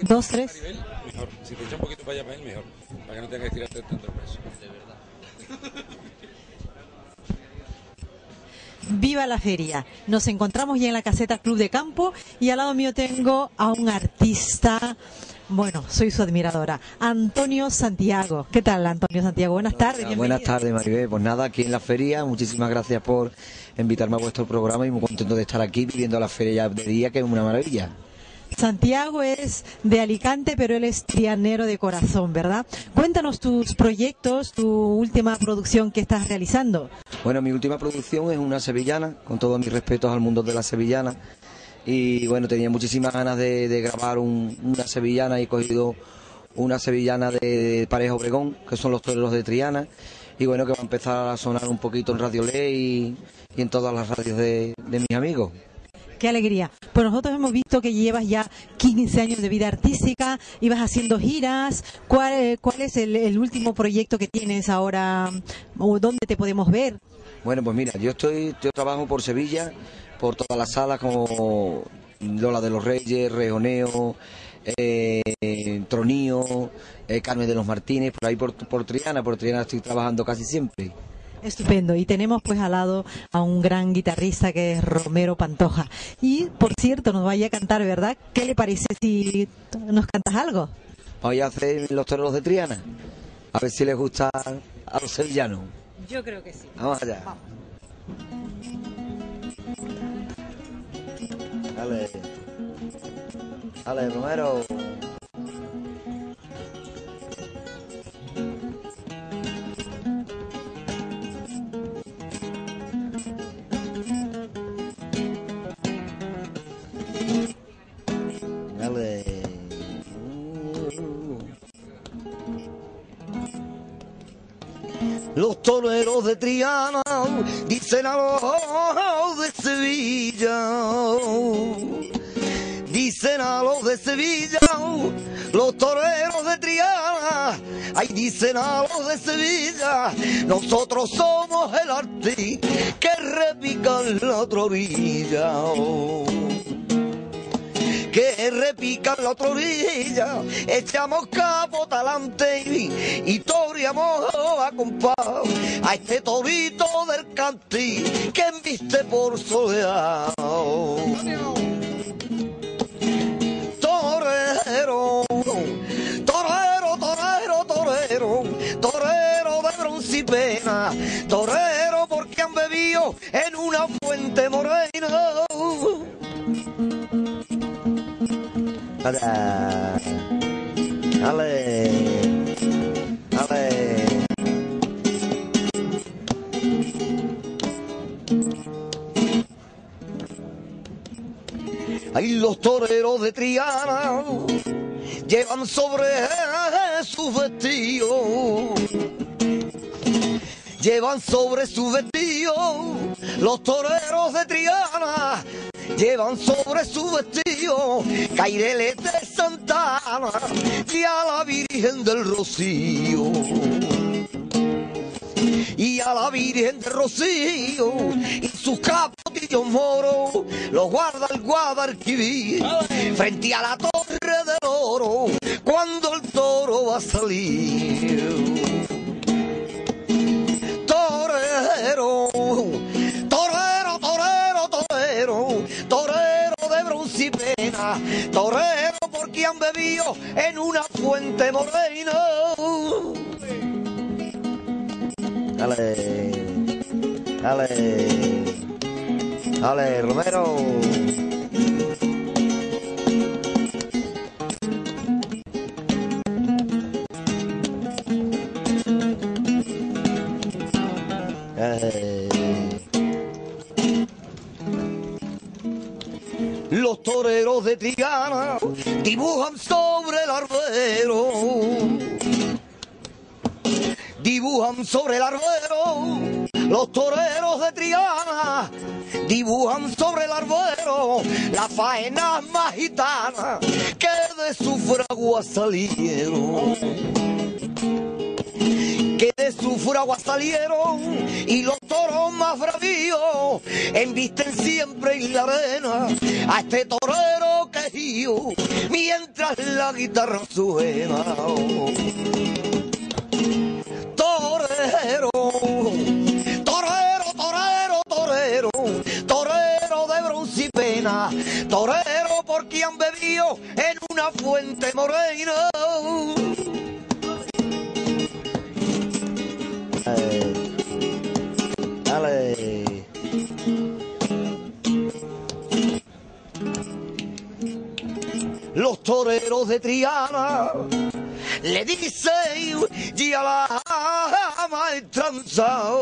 2, 3. Mejor. Si te echa un poquito para allá para él, mejor. Para que no tengas que tirarte tanto el peso. De verdad. Viva la feria. Nos encontramos ya en la caseta Club de Campo y al lado mío tengo a un artista. Bueno, soy su admiradora, Antonio Santiago. ¿Qué tal, Antonio Santiago? Buenas tardes. Bienvenido. Buenas tardes, Maribel. Pues nada, aquí en la feria, muchísimas gracias por invitarme a vuestro programa y muy contento de estar aquí viviendo la feria ya de día, que es una maravilla. Santiago es de Alicante, pero él es trianero de corazón, ¿verdad? Cuéntanos tus proyectos, tu última producción que estás realizando. Bueno, mi última producción es una sevillana, con todos mis respetos al mundo de la sevillana. Y bueno, tenía muchísimas ganas de grabar una sevillana y he cogido una sevillana de Pareja Obregón, que son los toreros de Triana. Y bueno, que va a empezar a sonar un poquito en Radio Ley y en todas las radios de mis amigos. ¡Qué alegría! Pues nosotros hemos visto que llevas ya 15 años de vida artística, ibas haciendo giras. ¿Cuál es el último proyecto que tienes ahora o dónde te podemos ver? Bueno, pues mira, yo trabajo por Sevilla, por todas las salas como Lola de los Reyes, Rejoneo, Tronío, Carmen de los Martínez, por ahí por Triana estoy trabajando casi siempre. Estupendo, y tenemos pues al lado a un gran guitarrista que es Romero Pantoja. Y por cierto, nos vaya a cantar, ¿verdad? ¿Qué le parece si nos cantas algo? Vamos a hacer los toreros de Triana, a ver si les gusta a los sevillanos. Yo creo que sí. Vamos allá. Vamos. Dale. Dale, Romero. Dale. Los toreros de Triana dicen a los de Sevilla, dicen a los de Sevilla, los toreros de Triana, ay, dicen a los de Sevilla, nosotros somos el arte que repica en la otra orilla. Que repica en la otra orilla, echamos capo talante y toreamos a compás a este torito del Cantí que embiste por soleado. Torero, torero, torero, torero, torero de bronce y pena, torero porque han bebido en una fuente morena. Dale, dale, dale. Ahí los toreros de Triana llevan sobre sus vestidos, llevan sobre sus vestidos, los toreros de Triana llevan sobre su vestido caireles de Santana y a la Virgen del Rocío. Y a la Virgen del Rocío y sus capotillos moros los guarda el Guadalquivir frente a la Torre del Oro cuando el toro va a salir. Torero, torero, torero, torero, torero de bronce y pena, torero porque han bebido en una fuente morena. Dale, dale, dale, Romero. Los toreros de Triana dibujan sobre el arbero, dibujan sobre el arbero. Los toreros de Triana dibujan sobre el arbero las faenas más gitanas que de su fragua salieron, que de su fragua salieron, y los toros más bravíos embisten siempre en la arena a este torero que quejío mientras la guitarra suena. Torero, torero, torero, torero, torero de bronce y pena, torero porque han bebido en una fuente morena. Dale. Los toreros de Triana le dicen y a la maestranza,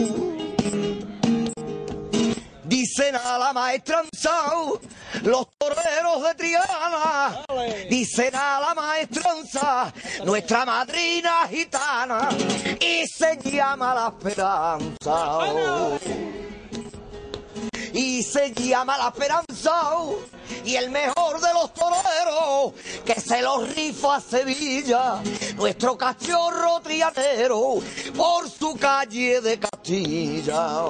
dicen a la maestranza, los toreros de Triana, dicen a la maestranza, nuestra madrina gitana, y se llama La Esperanza. Y se llama La Esperanza, y el mejor de los toreros que se los rifa a Sevilla, nuestro cachorro trianero por su calle de Castilla.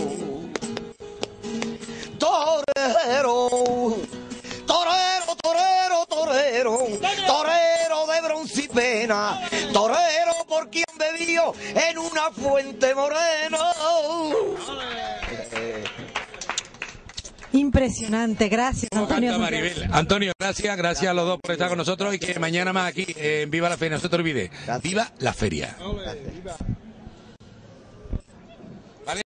Torero, torero, torero, torero, torero de bronce y pena, torero por quien bebió en una fuente morena. Impresionante, gracias Antonio. Maribel. Antonio, gracias a los dos por estar con nosotros y que mañana más aquí en Viva la Feria. No se te olvide, Viva la Feria.